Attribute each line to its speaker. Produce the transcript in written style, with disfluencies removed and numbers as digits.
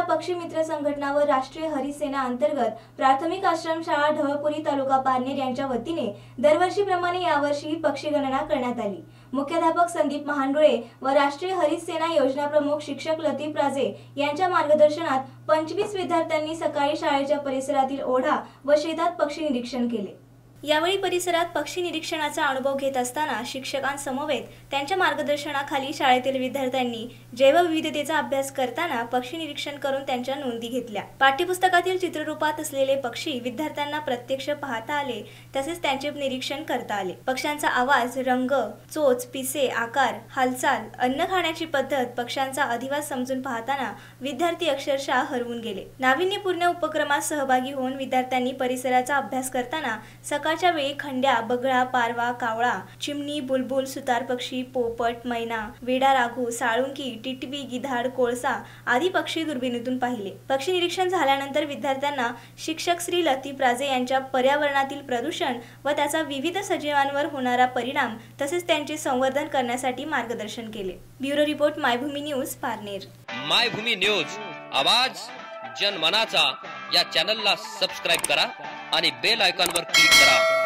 Speaker 1: पक्षी मित्र संघटना व राष्ट्रीय हरित सेना अंतर्गत प्राथमिक आश्रमशाळा ढवळपुरी तालुका पारनेर यांच्या वतीने दरवर्षीप्रमाणे यावर्षी पक्षी गणना करण्यात आली। मुख्याध्यापक संदीप महांडोळे व राष्ट्रीय हरित सेना योजना प्रमुख शिक्षक लतीफ राजे यांच्या मार्गदर्शनात 25 विद्यार्थ्यांनी सकाळी शाळेच्या परिसरातील ओढा व शेतात पक्षी निरीक्षण केले। यावेळी परिसरात पक्षी निरीक्षणाचा अनुभव घेत असताना शिक्षकांसमवेत त्यांच्या मार्गदर्शनाखाली शाळेतील विद्यार्थ्यांनी जैवविविधतेचा अभ्यास करताना पक्षी निरीक्षण करून त्यांच्या नोंदी घेतल्या। पाठ्यपुस्तकातील चित्ररूपात असलेले पक्षी विद्यार्थ्यांना प्रत्यक्ष पाहता आले, तसेच त्यांचे निरीक्षण करता आले। पक्ष्यांचा आवाज, रंग, चोच, पिसे, आकार, हालचाल, अन्न खाण्याची पद्धत, पक्ष्यांचा अधिवास समजून पाहताना विद्यार्थी अक्षरशः हरवून गेले। नाविन्यपूर्ण उपक्रमात सहभागी होऊन विद्यार्थ्यांनी परिसराचा अभ्यास करताना सकाळच्या वेळी खंड्या, बगळा, पारवा, कावळा, चिमणी, बुलबुल, सुतार पक्षी, पोपट, मैना, वेडा राघू, साळुंकी, टिटवी, गिधाड, कोळसा आदी पक्षी दुर्बिणीतून पाहिले। पक्षी निरीक्षण झाल्यानंतर विद्यार्थ्यांना शिक्षक श्री लतीफ राजे यांच्या पर्यावरणातील प्रदूषण व त्याचा विविध सजीवांवर होणारा परिणाम तसेच त्यांचे संवर्धन करण्यासाठी मार्गदर्शन केले। Bureau report, Maybhumi news, Parner.
Speaker 2: Maybhumi news, आवाज जनमनाचा या चॅनलला सबस्क्राइब करा आणि बेल आयकॉनवर क्लिक करा।